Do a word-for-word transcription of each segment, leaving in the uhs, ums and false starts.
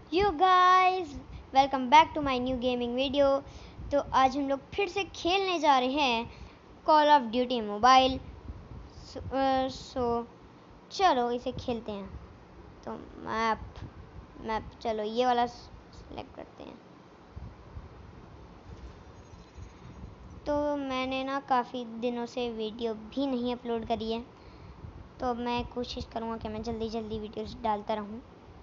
You guys welcome back to my new gaming video. तो आज हम लोग फिर से खेलने जा रहे हैं Call of Duty mobile. So चलो इसे खेलते हैं। तो मैप मैप चलो ये वाला सेलेक्ट करते हैं। तो मैंने ना काफ़ी दिनों से वीडियो भी नहीं अपलोड करी है, तो मैं कोशिश करूँगा कि मैं जल्दी जल्दी वीडियोस डालता रहूँ।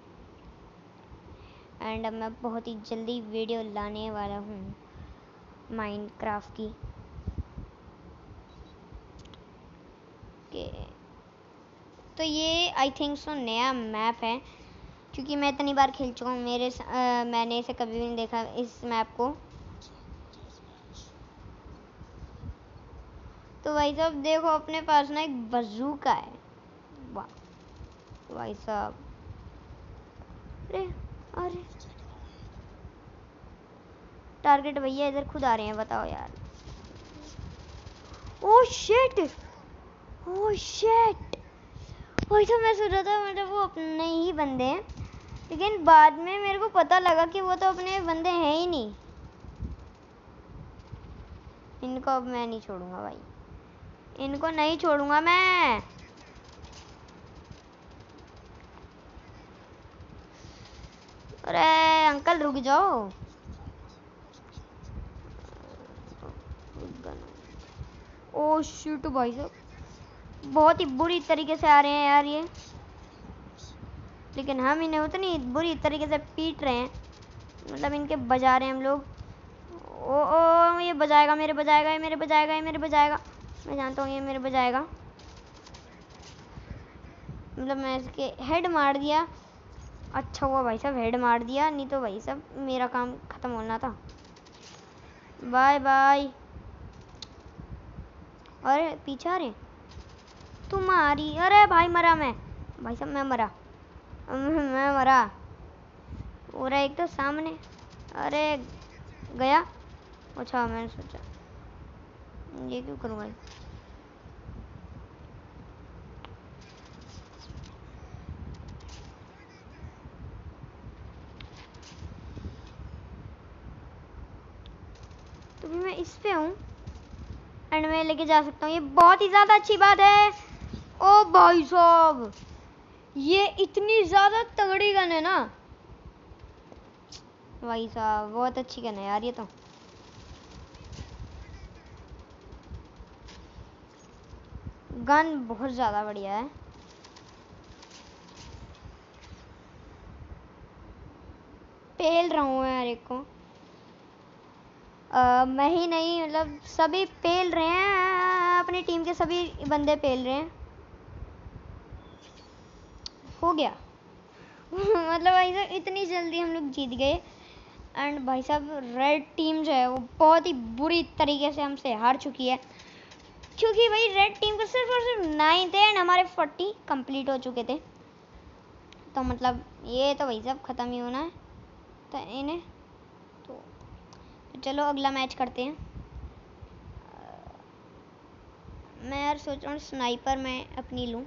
एंड अब मैं बहुत ही जल्दी वीडियो लाने वाला हूँ माइनक्राफ्ट की। के तो ये आई थिंक सो नया मैप है, क्योंकि मैं इतनी बार खेल चुका हूँ। मेरे आ, मैंने इसे कभी भी नहीं देखा इस मैप को। तो भाई साहब देखो, अपने पास ना एक बंदूक है। वाह भाई साहब, अरे अरे टारगेट भैया इधर खुद आ रहे हैं, बताओ यार। ओह शिट, ओह शिट भाई साहब, मैं सोच रहा था मतलब वो अपने ही बंदे हैं, लेकिन बाद में मेरे को पता लगा कि वो तो अपने बंदे हैं ही नहीं। इनको अब मैं नहीं छोड़ूंगा भाई, इनको नहीं छोड़ूंगा मैं। अरे अंकल रुक जाओ। ओह शिट भाई साहब, बहुत ही बुरी तरीके से आ रहे हैं यार ये, लेकिन हम इन्हें उतनी बुरी तरीके से पीट रहे हैं, मतलब इनके बजा रहे हैं हम लोग। ओ ओ ये बजाएगा, मेरे बजाएगा, ये मेरे बजाएगा, ये मेरे बजाएगा। मैं जानता हूँ ये मेरे बजाएगा, मतलब मैं इसके हेड मार दिया। अच्छा हुआ भाई साहब हेड मार दिया, नहीं तो भाई साहब मेरा काम खत्म होना था। Bye bye. अरे पीछे आ रहे तुम्हारी। अरे भाई मरा मैं, भाई साहब मैं मरा, मैं मरा। हो रहा एक तो सामने, अरे गया। अच्छा मैंने सोचा ये क्यों करूँगा। तो भी मैं इस पे हूँ एंड मैं लेके जा सकता हूँ, ये बहुत ही ज़्यादा अच्छी बात है। ओ भाई साहब, ये इतनी ज़्यादा तगड़ी गन है ना भाई साहब, बहुत अच्छी गन है यार ये तो। गन बहुत ज़्यादा बढ़िया है। पेल रहा हूँ यार एक को। आ, मैं ही नहीं, मतलब सभी पेल रहे हैं, अपनी टीम के सभी बंदे पेल रहे हैं। हो गया मतलब भाई साहब इतनी जल्दी हम लोग जीत गए। एंड भाई साहब रेड टीम जो है वो बहुत ही बुरी तरीके से हमसे हार चुकी है, क्योंकि भाई रेड टीम को सिर्फ और सिर्फ नाइन थे एंड हमारे फोर्टी कंप्लीट हो चुके थे। तो मतलब ये तो भाई साहब ख़त्म ही होना है तो इन्हें तो, तो चलो अगला मैच करते हैं। मैं यार सोच रहा हूँ स्नाइपर मैं अपनी लूँ,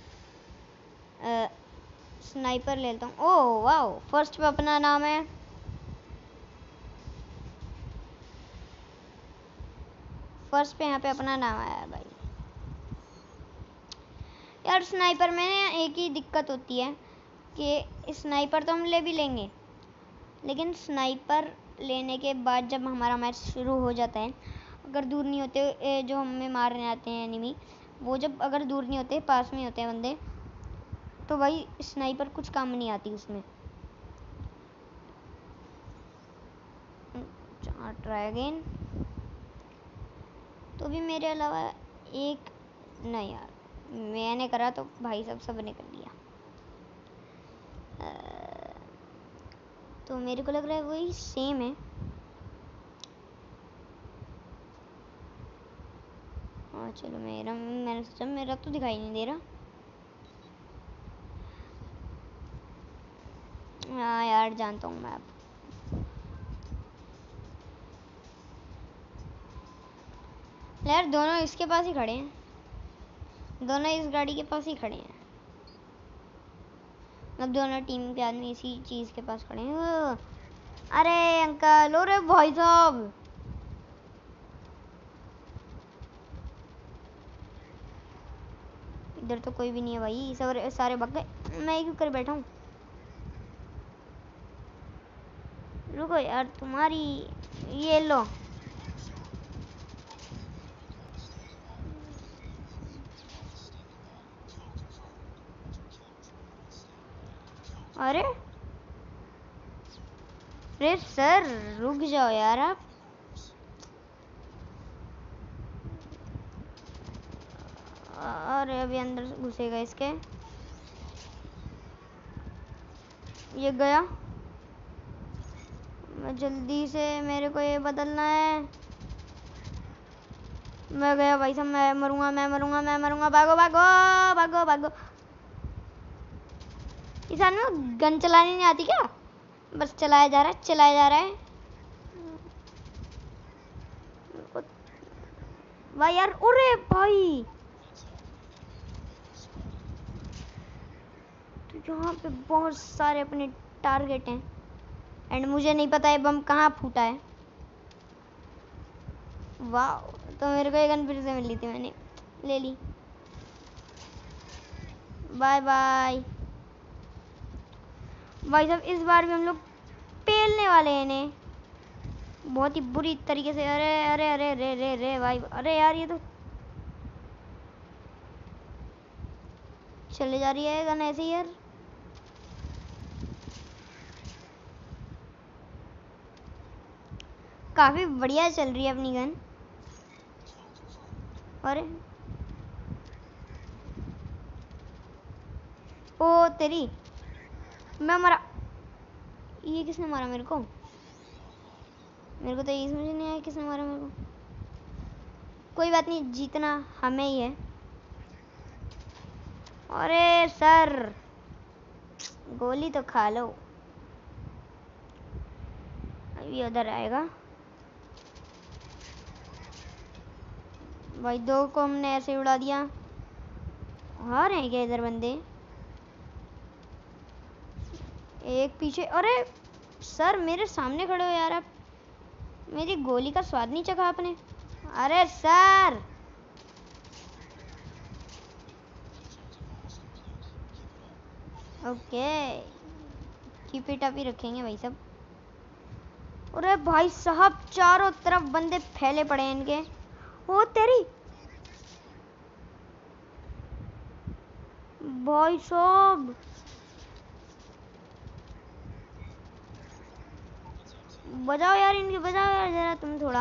स्नाइपर ले लेता हूँ। ओह वाओ, फर्स्ट पे अपना नाम है। फर्स्ट पे यहाँ पे अपना नाम आया है भाई। यार स्नाइपर में एक ही दिक्कत होती है कि स्नाइपर तो हम ले भी लेंगे, लेकिन स्नाइपर लेने के बाद जब हमारा मैच शुरू हो जाता है, अगर दूर नहीं होते जो हमें मारने आते हैं एनिमी, वो जब अगर दूर नहीं होते पास में होते हैं बंदे, तो भाई स्नाइपर कुछ काम नहीं आती उसमें। Try again. तो भी मेरे अलावा एक नहीं यार, मैंने करा तो भाई सब सब ने कर लिया। तो मेरे को लग रहा है वही सेम है। हाँ चलो मेरा, मैंने सोचा मेरा तो दिखाई नहीं दे रहा। हाँ यार जानता हूँ मैं अब। यार दोनों इसके पास ही खड़े हैं, दोनों इस गाड़ी के पास ही खड़े हैं। अब दोनों टीम के आदमी इसी चीज के पास खड़े हैं। अरे अंकल, अरे भाई साहब, इधर तो कोई भी नहीं है भाई, सारे सारे भाग गए। मैं क्यों कर बैठा हूँ? रुको यार, तुम्हारी ये लो। अरे अरे सर, रुक जाओ यार आप। अरे अभी अंदर घुसेगा इसके। ये गया। मैं जल्दी से, मेरे को ये बदलना है। मैं गया भाई साहब, मैं मरूंगा, मैं मरूंगा, मैं मरूंगा। भागो भागो भागो भागो। इस आदमी को गन चलानी नहीं आती क्या? बस चलाया जा रहा है, चलाया जा रहा है। भाई यार, अरे भाई, तो यहाँ पे बहुत सारे अपने टारगेट हैं एंड मुझे नहीं पता है बम कहाँ फूटा है। वाह, तो मेरे को ये गन फिर से मिली थी, मैंने ले ली। बाय बाय भाई साहब, इस बार भी हम लोग पेलने वाले हैं इन्हें बहुत ही बुरी तरीके से। अरे अरे अरे रे रे रे भाई, अरे यार ये तो चले जा रही है गन ऐसे ही यार। काफी बढ़िया चल रही है अपनी गन। अरे ओ तेरी, मैं मरा। ये किसने मारा मेरे को? मेरे को तो ये समझ नहीं आया किसने मारा मेरे को। कोई बात नहीं, जीतना हमें ही है। अरे सर, गोली तो खा लो। अभी उधर आएगा भाई। दो को हमने ऐसे उड़ा दिया। आ रहे हैं क्या इधर बंदे? एक पीछे। अरे सर, मेरे सामने खड़े हो यार आप। मेरी गोली का स्वाद नहीं चखा आपने? अरे sir, okay, keep it up ही रखेंगे भाई सब। अरे भाई साहब, चारों तरफ बंदे फैले पड़े हैं इनके। ओ तेरी, भाई साहब, बजाओ यार इनके, बजाओ यार जरा तुम थोड़ा।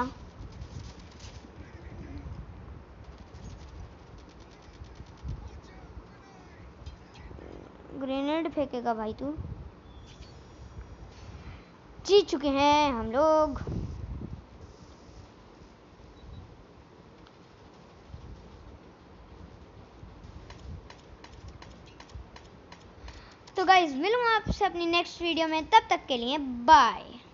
ग्रेनेड फेंकेगा भाई तू? जीत चुके हैं हम लोग। तो गाइज, मिलूंगा आपसे अपनी नेक्स्ट वीडियो में, तब तक के लिए बाय।